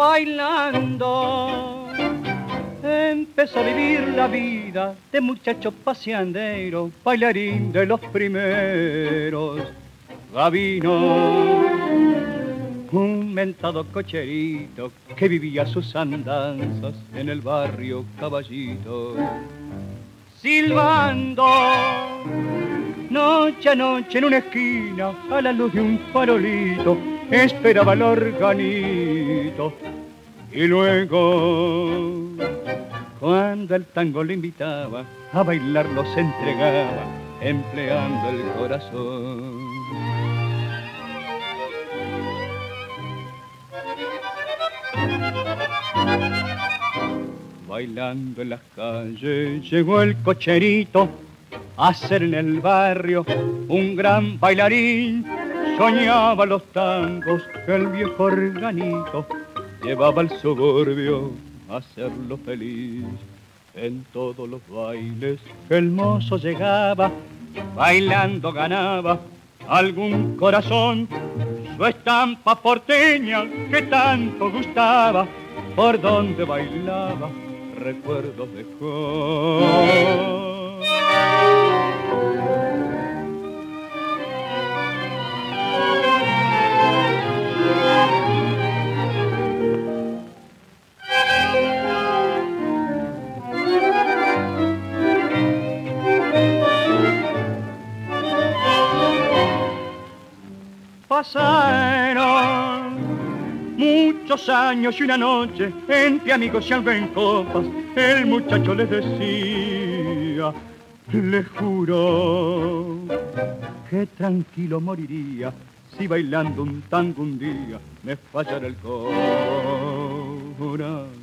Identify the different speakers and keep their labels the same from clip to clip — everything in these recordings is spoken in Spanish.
Speaker 1: bailando. Empezó a vivir la vida de muchacho paseandero, bailarín de los primeros. Gabino, un mentado cocherito que vivía sus andanzas en el barrio Caballito. Silbando, noche a noche en una esquina, a la luz de un farolito, esperaba el organito. Y luego, cuando el tango le invitaba a bailar, los entregaba, empleando el corazón. Bailando en las calles llegó el cocherito a ser en el barrio un gran bailarín. Soñaba los tangos que el viejo organito llevaba al suburbio a hacerlo feliz. En todos los bailes el mozo llegaba, bailando ganaba algún corazón. Su estampa porteña que tanto gustaba, por donde bailaba recuerdos dejó. Pasaron muchos años y una noche, entre amigos y algo en copas, el muchacho les decía, le juro que tranquilo moriría si bailando un tango un día me fallara el corazón.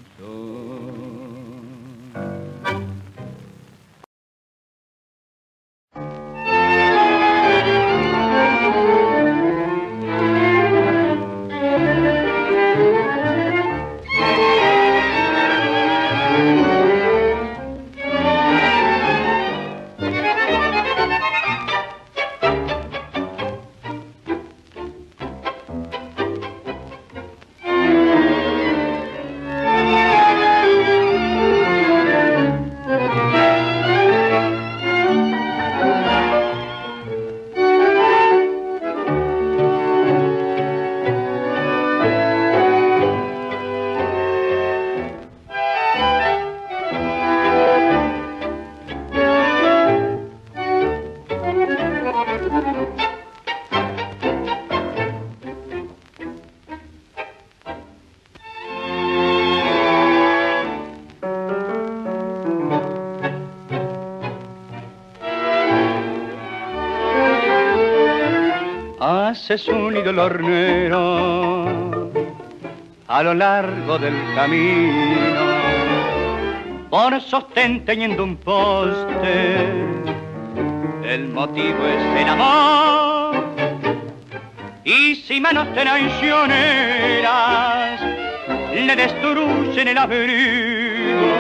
Speaker 1: Hace su nido el hornero a lo largo del camino, por sostén teniendo un poste, el motivo es el amor. Y si manos traicioneras le destruyen el abrigo,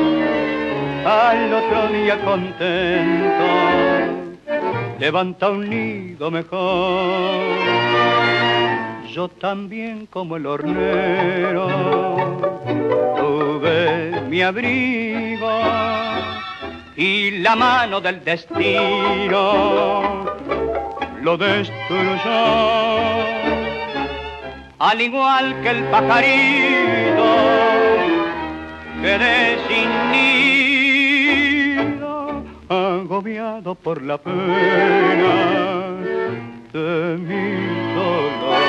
Speaker 1: al otro día contento levanta un nido mejor. Yo también, como el hornero, tuve mi abrigo y la mano del destino lo destruyó. Al igual que el pajarito quedé sin nido, agobiado por la pena de mi dolor.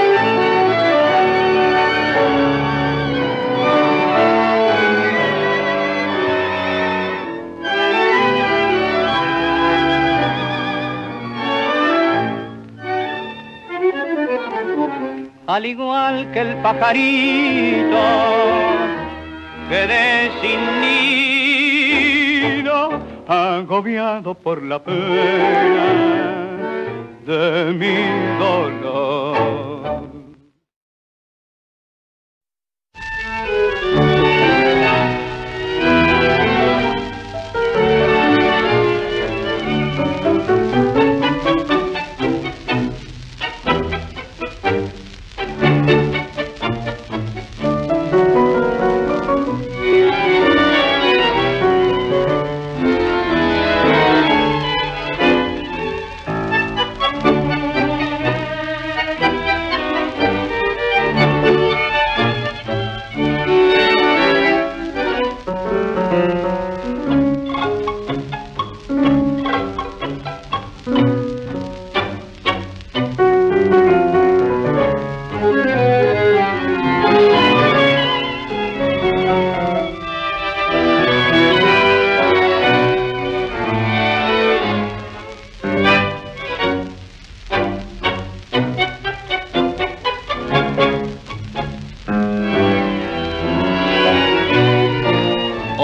Speaker 1: Al igual que el pajarito quedé sin nido, agobiado por la pena de mi dolor.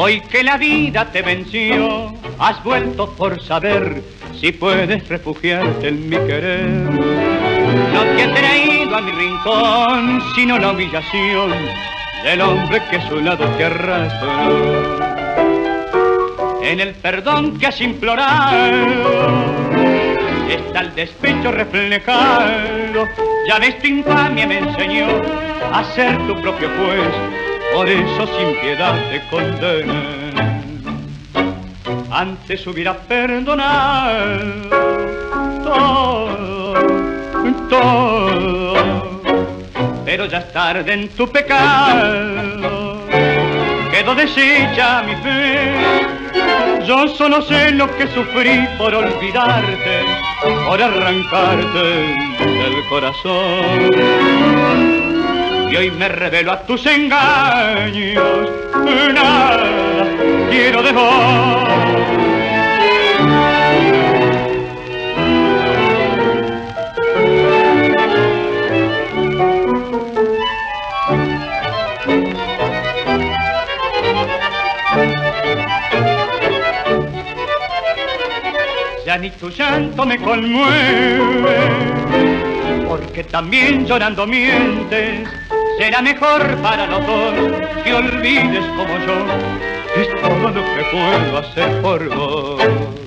Speaker 1: Hoy que la vida te venció, has vuelto por saber si puedes refugiarte en mi querer. No te he traído a mi rincón, sino la humillación del hombre que a su lado te arrastró. En el perdón que has implorado está el despecho reflejado. Ya ves, tu infamia me enseñó a ser tu propio juez, por eso sin piedad te condené. Antes hubiera perdonado todo, pero ya es tarde en tu pecado. Quedó deshecha mi fe. Yo solo sé lo que sufrí por olvidarte, por arrancarte del corazón. Y hoy me revelo a tus engaños, nada quiero de vos. Ya ni tu llanto me conmueve, porque también llorando mientes. Será mejor para los dos que olvides como yo. Es todo lo que puedo hacer por vos.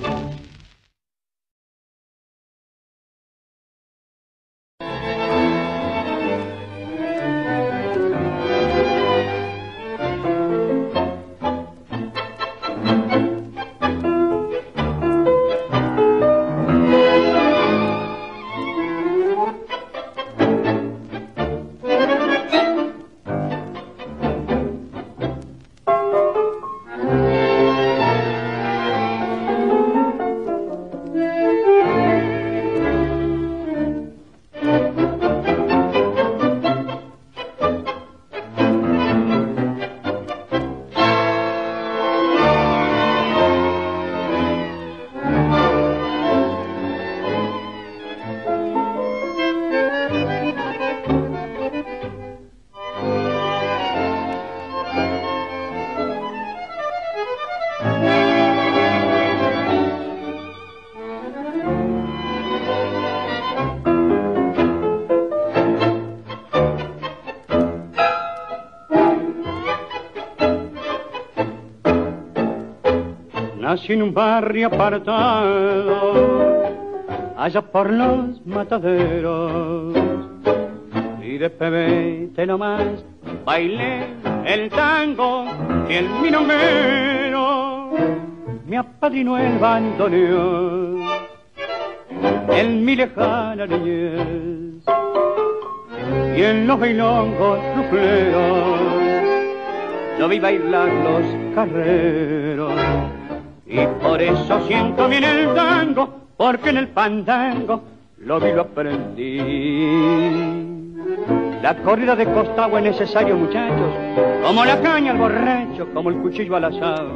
Speaker 1: Nací en un barrio apartado, allá por los mataderos, y de pebete nomás bailé el tango y el milonguero me apadrinó el bandoneón en mi lejana niñez. Y en los bailongos rufleros yo vi bailar los carreros. Y por eso siento bien el tango, porque en el fandango lo vi, lo aprendí. La corrida de costado es necesario, muchachos, como la caña al borracho, como el cuchillo al asado.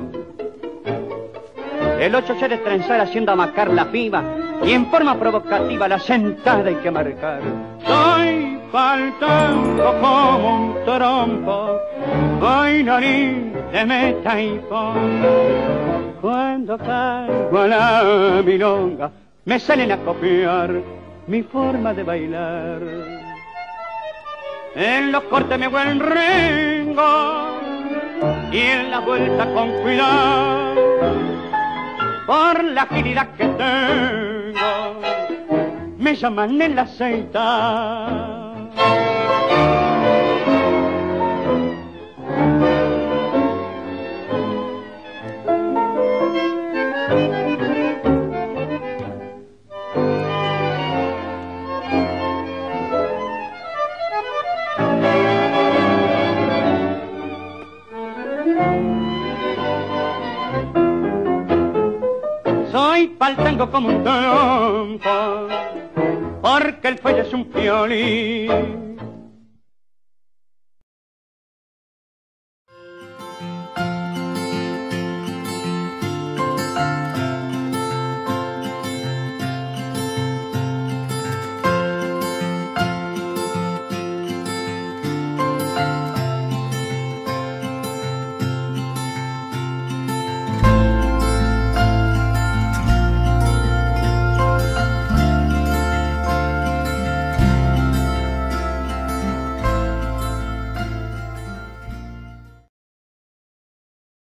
Speaker 1: El 8 se de trenzar haciendo amacar la piba, y en forma provocativa la sentada hay que marcar. Soy pa'l tango como un trompo, bailarín de meta y pon. Cuando caigo a la milonga, me salen a copiar mi forma de bailar. En los cortes me vuelven rengo y en la vuelta con cuidado, por la agilidad que tengo, me llaman el aceita. Soy pa'l tango como un trompo, porque el fuelle es un violín.